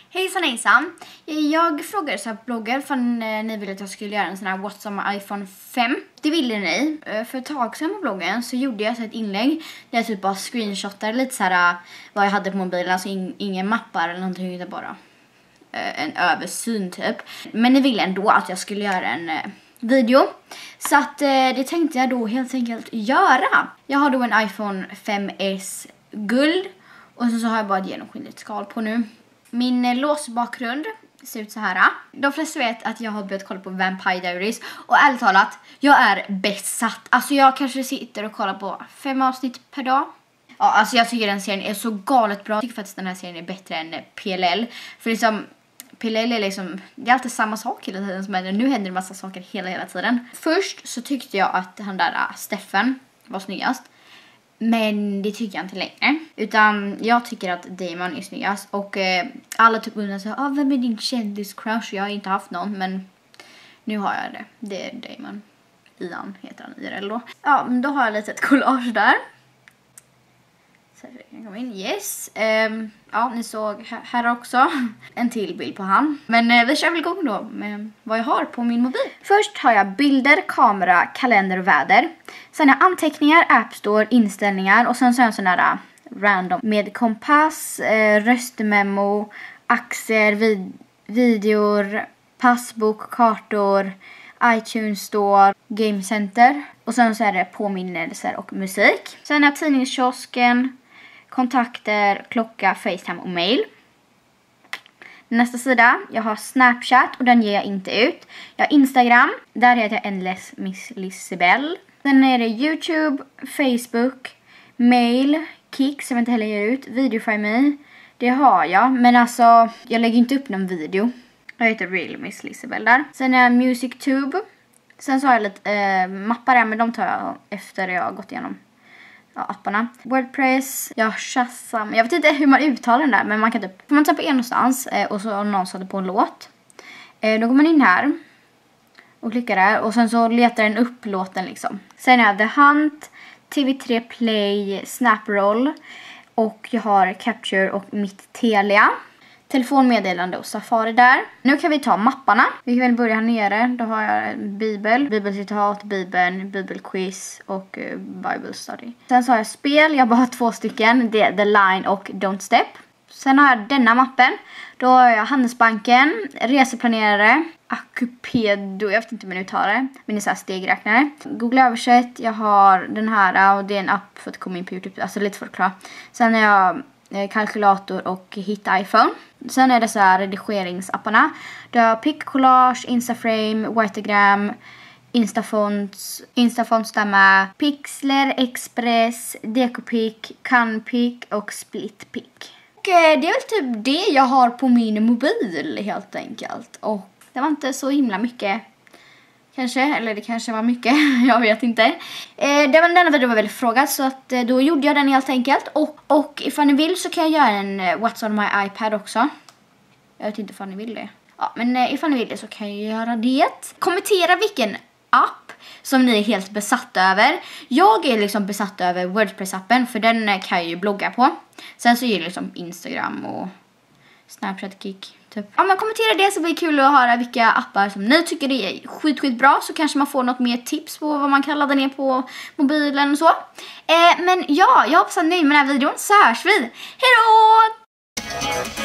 Hejsan hejsan! Jag frågade så här på bloggen för ni ville att jag skulle göra en sån här What's on my iPhone 5. Det ville ni. För ett tag sedan på bloggen så gjorde jag så ett inlägg där jag typ bara screenshotade lite så här vad jag hade på mobilen. Alltså ingen mappar eller någonting utan bara en översyn typ. Men ni ville ändå att jag skulle göra en video. Så att det tänkte jag då helt enkelt göra. Jag har då en iPhone 5S guld. Och så har jag bara ett genomskinligt skal på nu. Min låsbakgrund ser ut så här. De flesta vet att jag har börjat kolla på Vampire Diaries. Och ärligt talat, jag är besatt. Alltså jag kanske sitter och kollar på 5 avsnitt per dag. Ja, alltså jag tycker den serien är så galet bra. Jag tycker faktiskt den här serien är bättre än PLL. För liksom, PLL är liksom, det är alltid samma sak hela tiden som händer. Nu händer det en massa saker hela tiden. Först så tyckte jag att han där Steffen var snyggast. Men det tycker jag inte längre. Utan jag tycker att Damon är snyggast. Och alla typ undrar så vem är din kändis-crush? Jag har inte haft någon, men nu har jag det. Det är Damon. Ian heter han IRL då. Ja, men då har jag lite ett collage där. Så jag kan komma in. Yes. Ja, ni såg här också en till bild på han. Men vi kör väl igång då med vad jag har på min mobil. Först har jag bilder, kamera, kalender och väder. Sen har jag anteckningar, App Store, inställningar. Och sen så har jag sån där random med kompass, röstmemo, axer, videor, passbok, kartor, iTunes Store, Game Center. Och sen så är det påminnelser och musik. Sen har jag tidningskiosken, kontakter, klocka, FaceTime och mail. Nästa sida, jag har Snapchat och den ger jag inte ut. Jag har Instagram, där heter jag Endless Miss Lisabel. Sen är det YouTube, Facebook, mail, Kik som jag inte heller ger ut, Videofy Me. Det har jag, men alltså jag lägger inte upp någon video. Jag heter Real Miss Lisabel där. Sen är jag MusicTube. Sen så har jag lite mappar där, men de tar jag efter jag har gått igenom apparna. Wordpress, Shazam. Jag vet inte hur man uttalar den där, men man kan typ, får man på en någonstans och så någon satte på en låt. Då går man in här och klickar där och sen så letar den upp låten liksom. Sen är The Hunt, TV3 Play, Snaproll och jag har Capture och mitt Telia. Telefonmeddelande och Safari där. Nu kan vi ta mapparna. Vi kan väl börja här nere. Då har jag bibelcitat, bibelquiz och Bible study. Sen så har jag spel. Jag bara har 2 stycken. Det är The Line och Don't Step. Sen har jag denna mappen. Då har jag Handelsbanken, reseplanerare, Akupedo, jag vet inte hur man uttalar det, men det är så här stegräknare. Google översätt, jag har den här och det är en app för att komma in på YouTube, alltså lite för att klara. Sen har jag kalkylator och hitta iPhone. Sen är det så här redigeringsapparna. Du har Pick, Collage, Instaframe, Whitegram, Instafontstamma, Pixler, Express, Decopic, Canpic och Splitpic. Och det är väl typ det jag har på min mobil helt enkelt. Och det var inte så himla mycket. Kanske, eller det kanske var mycket, jag vet inte. Denna video var väldigt frågad så att då gjorde jag den helt enkelt. Och ifall ni vill så kan jag göra en What's on my iPad också. Jag vet inte ifall ni vill det. Ja, men ifall ni vill det så kan jag göra det. Kommentera vilken app som ni är helt besatta över. Jag är liksom besatt över Wordpress-appen för den kan jag ju blogga på. Sen så är det liksom Instagram och Snapchat, Kik. Typ. Om man kommenterar det så blir det kul att höra vilka appar som ni tycker är skitbra. Så kanske man får något mer tips på vad man kan ladda ner på mobilen och så. Men ja, jag hoppas att ni är nöjda med den här videon. Så hörs vi. Hej då!